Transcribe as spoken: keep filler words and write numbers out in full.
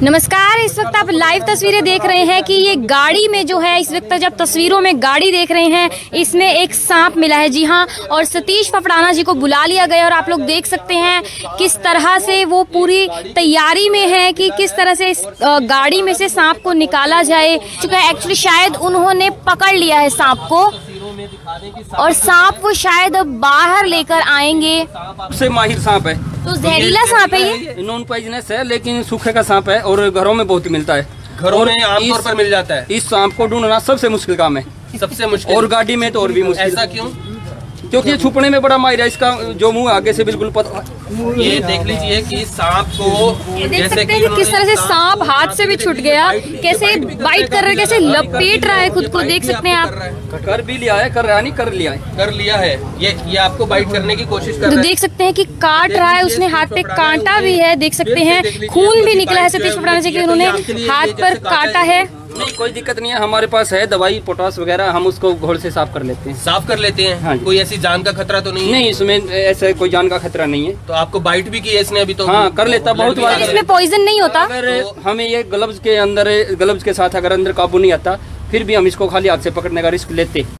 नमस्कार, इस वक्त आप लाइव तस्वीरें देख रहे हैं कि ये गाड़ी में जो है, इस वक्त जब तस्वीरों में गाड़ी देख रहे हैं, इसमें एक सांप मिला है। जी हाँ, और सतीश फफड़ाना जी को बुला लिया गया और आप लोग देख सकते हैं किस तरह से वो पूरी तैयारी में है कि किस तरह से इस गाड़ी में से सांप को निकाला जाए। चुका है एक्चुअली शायद उन्होंने पकड़ लिया है सांप को और सांप वो शायद अब बाहर लेकर आएंगे। सबसे माहिर सांप है। तो जहरीला सांप है ये? नॉन पॉइजनस है लेकिन सूखे का सांप है और घरों में बहुत मिलता है। घरों में आमतौर पर मिल जाता है। इस सांप को ढूंढना सबसे मुश्किल काम है, सबसे मुश्किल। और गाड़ी में तो और भी मुश्किल। ऐसा क्यों? क्योंकि ये छुपने में बड़ा माहिर है। इसका जो मुंह आगे से बिल्कुल पता। ये देख लीजिए कि सांप को ये देख सकते हैं कि किस तरह से सांप हाथ से भी छूट गया, कैसे बाइट कर रहा है, कैसे लपेट रहा है खुद को। देख सकते हैं आप। कर भी लिया है, कर रहा नहीं कर लिया है, कर लिया है। ये ये आपको बाइट करने की कोशिश कर तो रहा है। देख सकते हैं कि काट रहा है, उसने हाथ पे कांटा भी है। देख सकते हैं खून भी निकला है सतीश फफड़ाना जी के, उन्होंने हाथ पर काटा है। नहीं कोई दिक्कत नहीं है, हमारे पास है दवाई पोटास वगैरह, हम उसको घोल से साफ कर लेते हैं। साफ कर लेते हैं। हाँ, कोई ऐसी जान का खतरा तो नहीं है? नहीं, इसमें ऐसा कोई जान का खतरा नहीं है। तो आपको बाइट भी की है इसने अभी तो? हाँ, कर लेता बहुत बार। इसमें पॉइजन नहीं होता? अगर हमें ये ग्लव्स के अंदर ग्लव्स के साथ अगर अंदर काबू नहीं आता, फिर भी हम इसको खाली हाथ से पकड़ने का रिस्क लेते।